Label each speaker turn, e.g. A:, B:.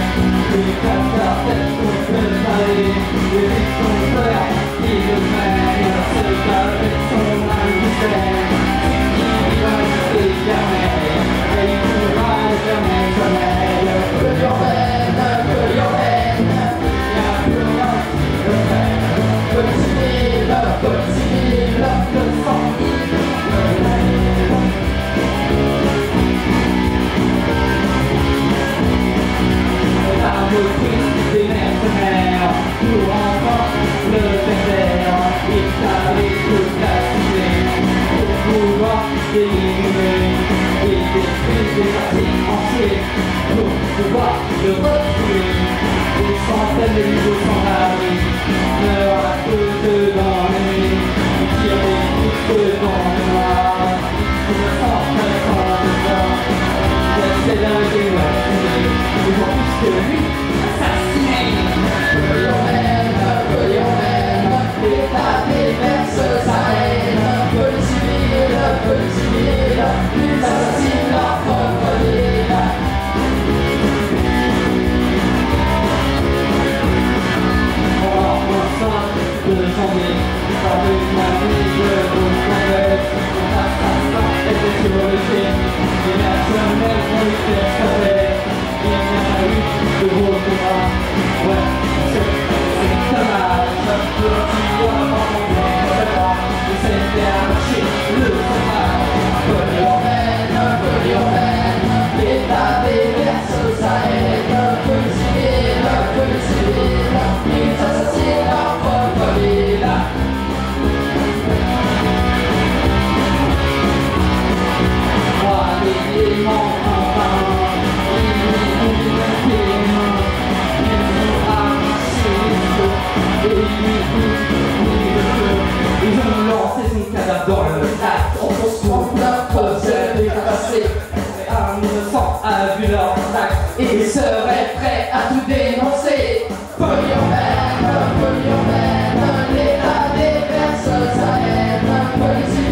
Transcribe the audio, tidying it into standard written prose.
A: Pour pouvoir le retrouver, des centaines de niveaux sans abri meurent à cause dans la nuit, ils tirent des coups dans le noir. Je me sens très fort de ça. C'est dingue et ouais, toujours plus que lui, assassiné.
B: L'état déverse sa haine. Police civile, ils assassinent leur propre ville.
A: De janvier, par une amie de nos planètes, on assassin était sur le pied, les mercenaires ont été esclavés, il n'y a pas eu de gros combats. Ouais, c'est dommage, le petit doigt dans mon blanc, c'est moi, et c'était arraché le fromage.
B: Folie urbaine, l'état déverse sa haine. Police civile, ils assassinent leur propre ville.
A: Moi, les démons en vain, ils nous tes mains, ils nous arrachent les yeux, et ils ont lancé son cadavre dans le lac.
B: On se trompe, leur procès dépassé.
A: Un innocent a vu leur trac
B: Et serait prêt à tout dénoncer. Folie urbaine, l'état déverse sa haine. Police